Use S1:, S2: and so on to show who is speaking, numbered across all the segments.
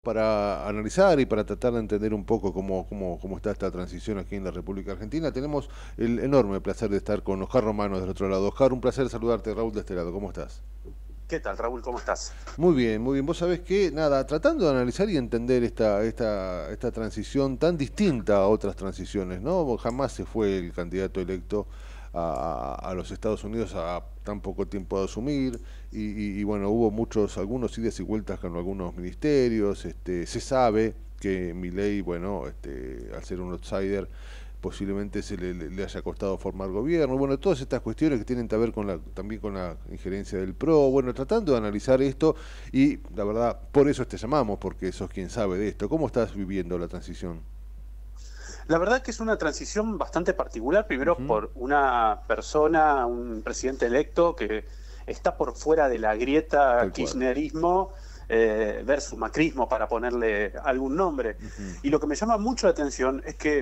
S1: Para analizar y para tratar de entender un poco cómo está esta transición aquí en la República Argentina, tenemos el enorme placer de estar con Oscar Romano del otro lado. Oscar, un placer saludarte, Raúl de este lado. ¿Cómo estás?
S2: ¿Qué tal, Raúl? ¿Cómo estás?
S1: Muy bien, muy bien. Vos sabés que, nada, tratando de analizar y entender esta transición tan distinta a otras transiciones, ¿no? Jamás se fue el candidato electo a los Estados Unidos a tan poco tiempo de asumir y bueno, hubo algunos idas y vueltas con algunos ministerios. Se sabe que Milei, bueno, al ser un outsider, posiblemente le haya costado formar gobierno. Bueno, todas estas cuestiones que tienen que ver también con la injerencia del PRO. Bueno, tratando de analizar esto y la verdad, por eso te llamamos, porque sos quien sabe de esto. ¿Cómo estás viviendo la transición?
S2: La verdad que es una transición bastante particular, primero
S1: Ujú.
S2: por una persona, un presidente electo que está por fuera de la grieta
S1: Tal cual.
S2: kirchnerismo versus macrismo, para ponerle algún nombre.
S1: Ujú.
S2: Y lo que me llama mucho la atención es que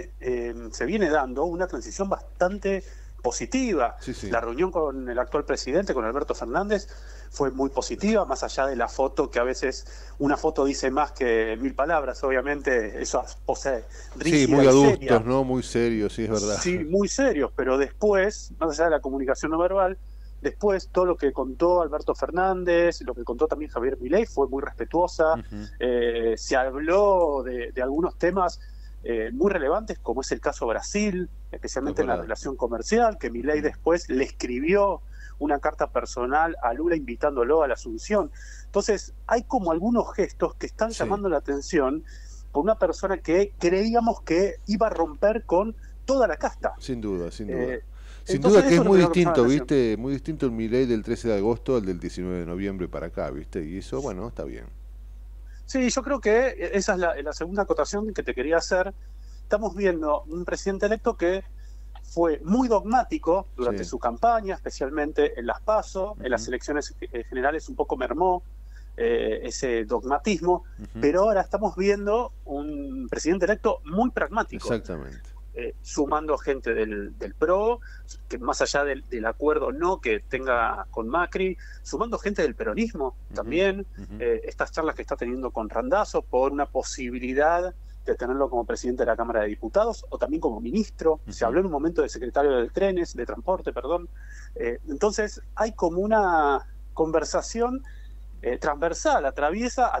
S2: se viene dando una transición bastante positiva.
S1: Sí, sí.
S2: La reunión con el actual presidente, con Alberto Fernández, fue muy positiva, más allá de la foto, que a veces una foto dice más que mil palabras, obviamente, esa pose
S1: Sí,
S2: rígida
S1: muy
S2: y
S1: adultos,
S2: seria.
S1: ¿no? Muy serios, sí, es verdad.
S2: Sí, muy serios, pero después, más allá de la comunicación no verbal, después todo lo que contó Alberto Fernández, lo que contó también Javier Milei fue muy respetuosa.
S1: Ujú.
S2: Se habló de algunos temas muy relevantes, como es el caso Brasil,
S1: Es
S2: especialmente en la
S1: verdad.
S2: relación comercial, que Milei
S1: Ujú.
S2: después le escribió una carta personal a Lula invitándolo a la Asunción. Entonces, hay como algunos gestos que están
S1: Sí,
S2: llamando la atención por una persona que creíamos que iba a romper con toda la casta.
S1: sin duda, sin duda.
S2: Eh,
S1: Sin duda
S2: entonces
S1: que
S2: eso
S1: es
S2: es lo
S1: muy
S2: primero que me llama la
S1: distinto,
S2: atención.
S1: ¿viste? Muy distinto el Milei del 13 de agosto al del 19 de noviembre para acá, ¿viste? Y eso, bueno, está bien.
S2: Sí, yo creo que esa es la segunda acotación que te quería hacer. Estamos viendo un presidente electo que fue muy dogmático durante
S1: Sí.
S2: su campaña, especialmente en las PASO, en las
S1: Ujú.
S2: elecciones generales un poco mermó ese dogmatismo,
S1: Ujú.
S2: pero ahora estamos viendo un presidente electo muy pragmático.
S1: Exactamente.
S2: Sumando gente del PRO, que más allá del acuerdo no que tenga con Macri, sumando gente del peronismo
S1: Ujú.
S2: también,
S1: Ujú.
S2: estas charlas que está teniendo con Randazzo por una posibilidad de tenerlo como presidente de la Cámara de Diputados o también como ministro. Se
S1: Ujú.
S2: habló en un momento de secretario de trenes, de transporte, perdón. Entonces hay como una conversación transversal, atraviesa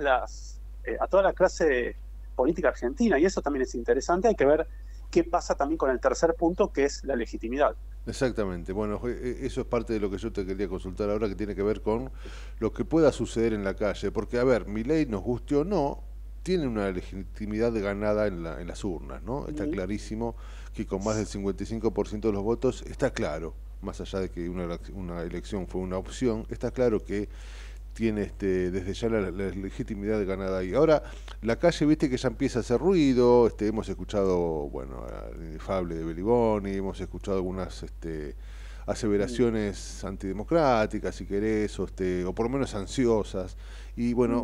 S2: a toda la clase política argentina, y eso también es interesante. Hay que ver qué pasa también con el tercer punto, que es la legitimidad.
S1: Exactamente. Bueno, eso es parte de lo que yo te quería consultar ahora, que tiene que ver con lo que pueda suceder en la calle. Porque, a ver, Milei, nos guste o no, tiene una legitimidad ganada en las urnas, ¿no? Está
S2: Mm.
S1: clarísimo que con más del 55% de los votos, está claro, más allá de que una elección fue una opción, está claro que tiene desde ya la legitimidad ganada ahí. Ahora, la calle, viste que ya empieza a hacer ruido, hemos escuchado, bueno, el inefable de Beliboni, hemos escuchado algunas
S2: Mm.
S1: aseveraciones antidemocráticas, si querés, o por lo menos ansiosas, y bueno,
S2: Mm.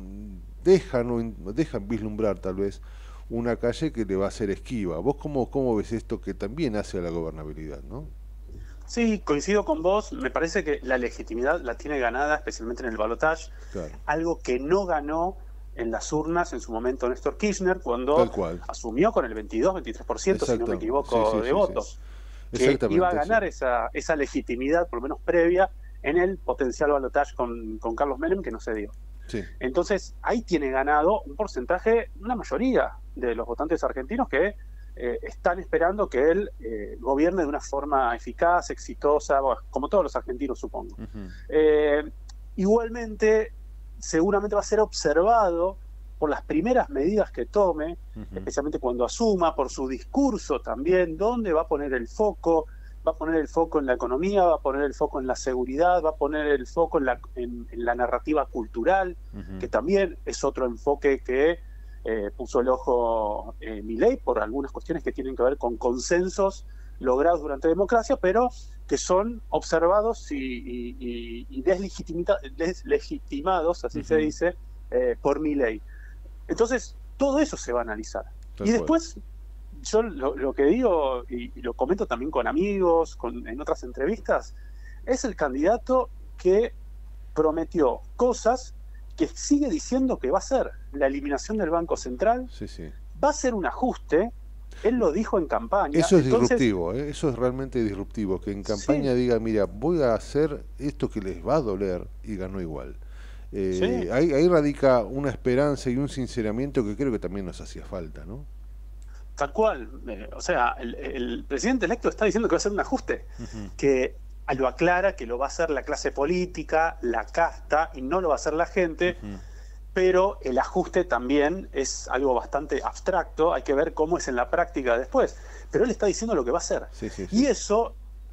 S1: dejan vislumbrar tal vez una calle que le va a ser esquiva. ¿Vos cómo ves esto que también hace a la gobernabilidad, no?
S2: Sí, coincido con vos. Me parece que la legitimidad la tiene ganada, especialmente en el balotaje,
S1: Claro,
S2: algo que no ganó en las urnas en su momento Néstor Kirchner,
S1: tal
S2: cuando
S1: cual.
S2: asumió con el 22-23%, si no me
S1: Exacto, sí,
S2: equivoco,
S1: sí,
S2: de
S1: sí, sí.
S2: votos, que iba a
S1: Exactamente, sí.
S2: ganar esa legitimidad, por lo menos previa, en el potencial balotaje con Carlos Menem, que no se dio.
S1: Sí.
S2: Entonces, ahí tiene ganado un porcentaje, una mayoría de los votantes argentinos que están esperando que él gobierne de una forma eficaz, exitosa, bueno, como todos los argentinos, supongo.
S1: Ujú.
S2: Eh, Igualmente, seguramente va a ser observado por las primeras medidas que tome,
S1: Ujú.
S2: especialmente cuando asuma, por su discurso también, dónde va a poner el foco. Va a poner el foco en la economía, va a poner el foco en la seguridad, va a poner el foco en la narrativa cultural,
S1: Ujú.
S2: que también es otro enfoque que puso el ojo Milei por algunas cuestiones que tienen que ver con consensos logrados durante la democracia, pero que son observados y deslegitimados, así se
S1: Ujú.
S2: dice, por Milei. Entonces, todo eso se va a analizar.
S1: Tal
S2: Y
S1: cual.
S2: después, yo lo que digo, y lo comento también con amigos, en otras entrevistas, es el candidato que prometió cosas que sigue diciendo que va a ser la eliminación del Banco Central,
S1: Sí, sí.
S2: va a ser un ajuste, él lo dijo en campaña.
S1: Eso es
S2: Entonces,
S1: disruptivo, ¿eh? Eso es realmente disruptivo, que en
S2: sí,
S1: campaña diga, mira, voy a hacer esto que les va a doler y ganó igual.
S2: sí,
S1: Ahí radica una esperanza y un sinceramiento que creo que también nos hacía falta, ¿no?
S2: tal cual. O sea, el presidente electo está diciendo que va a ser un ajuste,
S1: Ujú,
S2: que lo aclara, que lo va a hacer la clase política, la casta, y no lo va a hacer la gente,
S1: ujú.
S2: pero el ajuste también es algo bastante abstracto, hay que ver cómo es en la práctica después. Pero él está diciendo lo que va a hacer.
S1: Sí, sí,
S2: Y
S1: sí.
S2: eso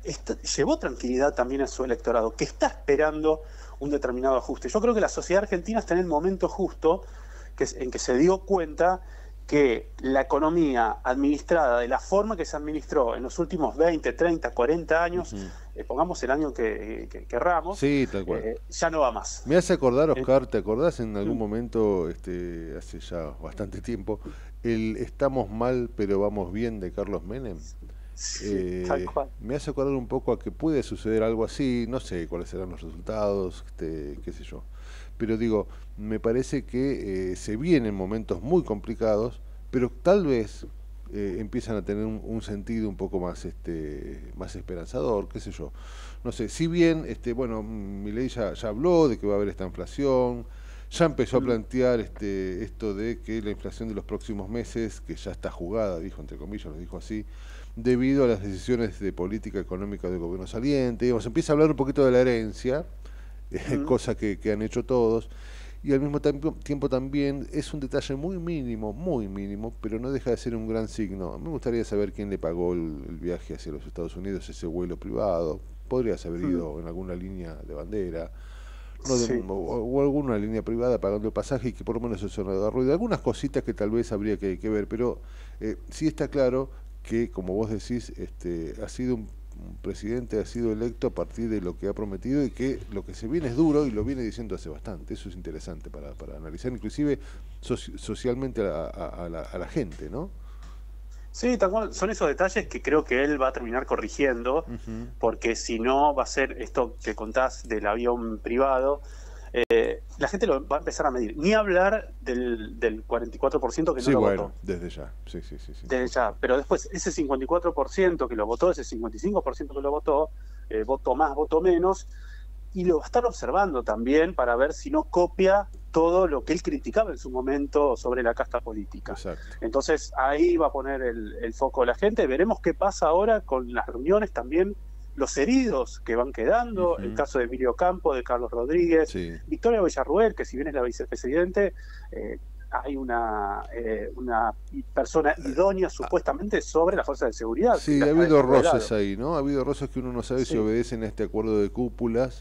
S2: llevó tranquilidad también a su electorado, que está esperando un determinado ajuste. Yo creo que la sociedad argentina está en el momento justo en que se dio cuenta que la economía administrada de la forma que se administró en los últimos 20, 30, 40 años,
S1: Ujú.
S2: pongamos el año que querramos,
S1: Sí, tal cual.
S2: ya no va más.
S1: Me hace acordar,
S2: Eh,
S1: Oscar, ¿te acordás en algún
S2: mm,
S1: momento, hace ya bastante tiempo, el Estamos mal pero vamos bien de Carlos Menem?
S2: sí, tal cual.
S1: Me hace acordar un poco a que puede suceder algo así, no sé cuáles serán los resultados, qué sé yo. Pero digo, me parece que se vienen momentos muy complicados, pero tal vez empiezan a tener un sentido un poco más, más esperanzador, qué sé yo. No sé, si bien, bueno, Milei ya habló de que va a haber esta inflación, ya empezó a
S2: Mm,
S1: plantear esto de que la inflación de los próximos meses, que ya está jugada, dijo entre comillas, lo dijo así, debido a las decisiones de política económica del gobierno saliente. Digamos, empieza a hablar un poquito de la herencia,
S2: mm.
S1: cosa que han hecho todos, y al mismo tiempo también es un detalle muy mínimo, pero no deja de ser un gran signo. Me gustaría saber quién le pagó el viaje hacia los Estados Unidos, ese vuelo privado. Podrías haber
S2: Mm,
S1: ido en alguna línea de bandera, no de-
S2: sí,
S1: o alguna línea privada pagando el pasaje y que por lo menos eso no haga ruido. Algunas cositas que tal vez habría que ver, pero sí está claro que, como vos decís, ha sido un presidente, ha sido electo a partir de lo que ha prometido y que lo que se viene es duro y lo viene diciendo hace bastante. Eso es interesante para analizar, inclusive socialmente a la gente, ¿no?
S2: sí, tal cual. Son esos detalles que creo que él va a terminar corrigiendo,
S1: Ujú.
S2: porque si no va a ser esto que contás del avión privado, la gente lo va a empezar a medir. Ni hablar del 44% que no
S1: Sí,
S2: lo
S1: bueno,
S2: votó.
S1: desde ya. Sí, sí, sí, sí.
S2: Desde ya. Pero después, ese 54% que lo votó, ese 55% que lo votó, voto más, voto menos, y lo va a estar observando también para ver si no copia todo lo que él criticaba en su momento sobre la casta política.
S1: Exacto.
S2: Entonces ahí va a poner el foco de la gente. Veremos qué pasa ahora con las reuniones también, los heridos que van quedando, el
S1: Ujú.
S2: caso de Emilio Campo, de Carlos Rodríguez,
S1: Sí.
S2: Victoria Villarruel, que si bien es la vicepresidente, hay una persona idónea supuestamente sobre las fuerzas de seguridad que
S1: Sí,
S2: la
S1: ha
S2: está
S1: habido
S2: dejando de
S1: roces
S2: lado.
S1: ahí, ¿no? Ha habido roces que uno no sabe si
S2: Sí,
S1: obedecen a este acuerdo de cúpulas,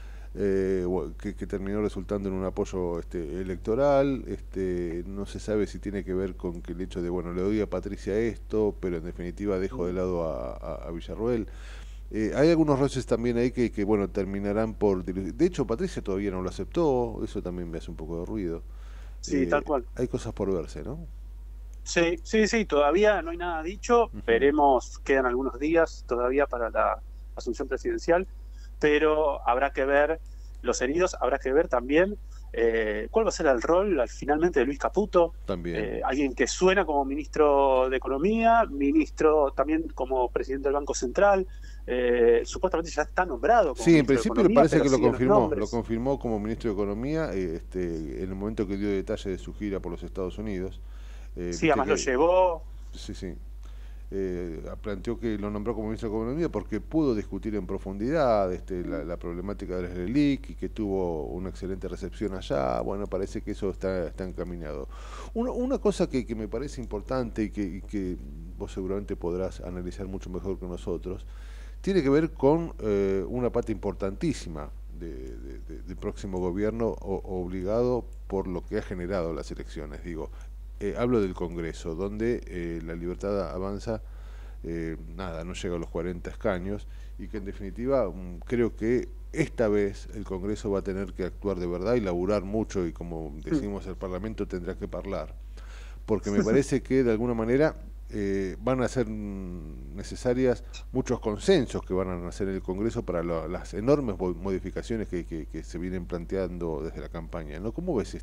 S1: que terminó resultando en un apoyo electoral. No se sabe si tiene que ver con que el hecho de, bueno, le doy a Patricia esto, pero en definitiva dejo de lado a Villarroel. Hay algunos roces también ahí que, bueno, terminarán por... De hecho, Patricia todavía no lo aceptó, eso también me hace un poco de ruido.
S2: sí, tal cual.
S1: Hay cosas por verse, ¿no?
S2: Sí, sí, sí, todavía no hay nada dicho.
S1: Ujú.
S2: Veremos, quedan algunos días todavía para la asunción presidencial, pero habrá que ver los heridos, habrá que ver también cuál va a ser el rol finalmente de Luis Caputo,
S1: También.
S2: alguien que suena como ministro de Economía, ministro también como presidente del Banco Central, supuestamente ya está nombrado como
S1: Sí, en
S2: ministro de
S1: principio le
S2: Economía,
S1: parece
S2: pero
S1: que
S2: siguen los
S1: lo
S2: nombres.
S1: confirmó como ministro de Economía, en el momento que dio detalles de su gira por los Estados Unidos.
S2: Sí,
S1: Viste
S2: además lo
S1: que,
S2: llevó.
S1: sí, sí, planteó que lo nombró como ministro de Economía porque pudo discutir en profundidad la problemática de las LELIC y que tuvo una excelente recepción allá. Bueno, parece que eso está encaminado. Una cosa que me parece importante y que vos seguramente podrás analizar mucho mejor que nosotros, tiene que ver con una pata importantísima del próximo gobierno obligado por lo que ha generado las elecciones. Digo, hablo del Congreso, donde la Libertad Avanza, nada, no llega a los 40 escaños y que en definitiva creo que esta vez el Congreso va a tener que actuar de verdad y laburar mucho y como decimos el Parlamento tendrá que hablar porque me parece que de alguna manera van a ser necesarias muchos consensos que van a nacer en el Congreso para las enormes modificaciones que se vienen planteando desde la campaña, ¿no? ¿Cómo ves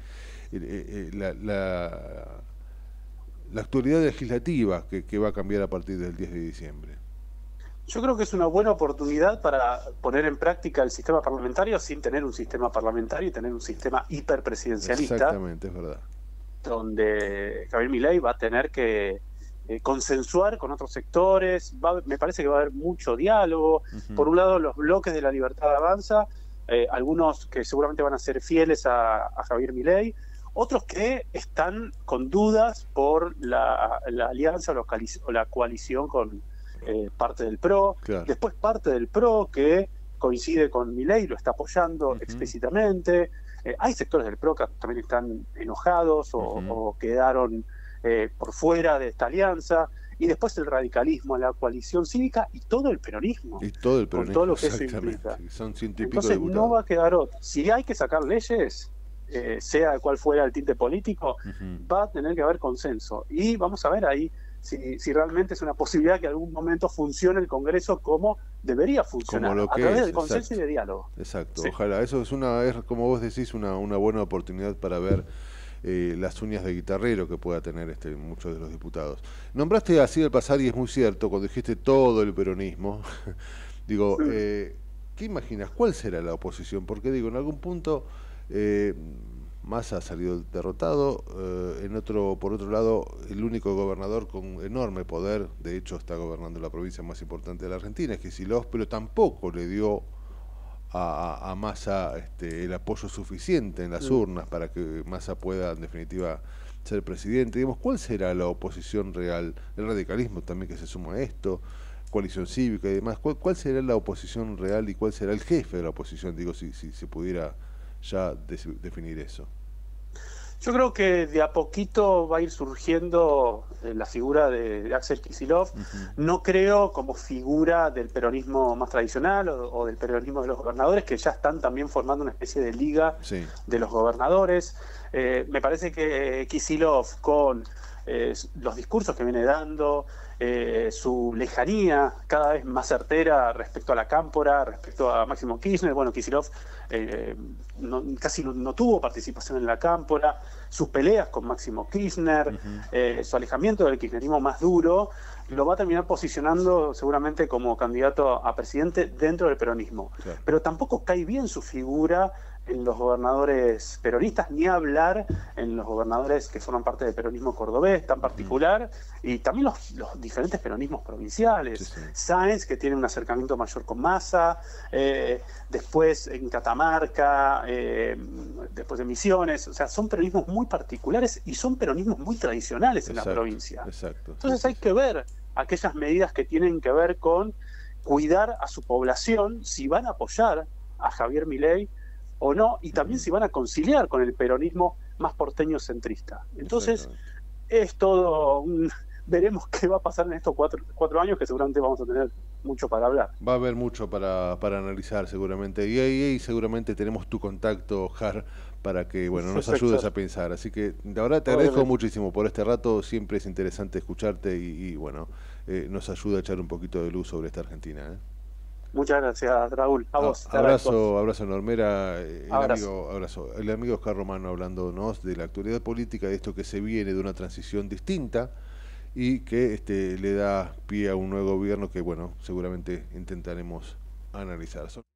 S1: la actualidad legislativa que va a cambiar a partir del 10 de diciembre?
S2: Yo creo que es una buena oportunidad para poner en práctica el sistema parlamentario sin tener un sistema parlamentario y tener un sistema hiperpresidencialista.
S1: Exactamente, es verdad.
S2: Donde Javier Milei va a tener que consensuar con otros sectores. Me parece que va a haber mucho diálogo. Por un lado, los bloques de la Libertad Avanza, algunos que seguramente van a ser fieles a Javier Milei, otros que están con dudas por la alianza o la coalición con parte del PRO. Claro. Después parte del PRO que coincide con Milei, lo está apoyando explícitamente. Hay sectores del PRO que también están enojados o quedaron por fuera de esta alianza. Y después el radicalismo, la coalición cívica y todo el peronismo.
S1: Y todo el peronismo,
S2: con todo lo que eso implica.
S1: Son 100 y pico
S2: Entonces
S1: diputados.
S2: No va a quedar otro. Si hay que sacar leyes, sea cual fuera el tinte político, va a tener que haber consenso. Y vamos a ver ahí si realmente es una posibilidad que en algún momento funcione el Congreso como debería funcionar, a través del consenso y de diálogo.
S1: Exacto,
S2: sí.
S1: Ojalá. Eso es como vos decís, una buena oportunidad para ver las uñas de guitarrero que pueda tener muchos de los diputados. Nombraste así al pasar, y es muy cierto, cuando dijiste todo el peronismo, digo, ¿qué imaginas? ¿Cuál será la oposición? Porque digo, en algún punto Massa ha salido derrotado, por otro lado, el único gobernador con enorme poder, de hecho está gobernando la provincia más importante de la Argentina, es Kicillof, pero tampoco le dio a Massa el apoyo suficiente en las urnas para que Massa pueda, en definitiva, ser presidente. Digamos, ¿cuál será la oposición real? El radicalismo también que se suma a esto, coalición cívica y demás. ¿Cuál será la oposición real y cuál será el jefe de la oposición? Digo, si se pudiera ya definir eso.
S2: Yo creo que de a poquito va a ir surgiendo la figura de Axel Kicillof. No creo como figura del peronismo más tradicional o del peronismo de los gobernadores, que ya están también formando una especie de liga de los gobernadores. Me parece que Kicillof, con los discursos que viene dando, su lejanía cada vez más certera respecto a la cámpora, respecto a Máximo Kirchner. Bueno, Kicillof casi no tuvo participación en la cámpora, sus peleas con Máximo Kirchner, su alejamiento del kirchnerismo más duro, lo va a terminar posicionando seguramente como candidato a presidente dentro del peronismo. Claro. Pero tampoco cae bien su figura en los gobernadores peronistas, ni hablar en los gobernadores que forman parte del peronismo cordobés tan particular, y también los diferentes peronismos provinciales. Sáenz, que tiene un acercamiento mayor con Massa, después en Catamarca, después de Misiones. O sea, son peronismos muy particulares y son peronismos muy tradicionales en la provincia. Entonces hay que ver aquellas medidas que tienen que ver con cuidar a su población, si van a apoyar a Javier Milei o no, y también si van a conciliar con el peronismo más porteño centrista. Entonces, es todo veremos qué va a pasar en estos cuatro años, que seguramente vamos a tener mucho para hablar.
S1: Va a haber mucho para analizar seguramente, y ahí seguramente tenemos tu contacto, Jar, para que nos ayudes a pensar. Así que de verdad te agradezco muchísimo por este rato, siempre es interesante escucharte y nos ayuda a echar un poquito de luz sobre esta Argentina.
S2: Muchas gracias, Raúl. A vos.
S1: Abrazo, Normera. El amigo Oscar Romano hablándonos de la actualidad política, de esto que se viene de una transición distinta y que le da pie a un nuevo gobierno que, seguramente intentaremos analizar.